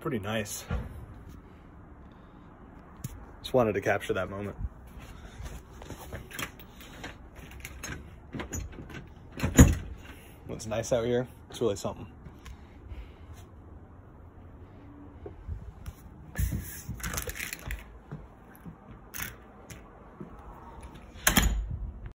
pretty nice. Just wanted to capture that moment. What's nice out here, it's really something.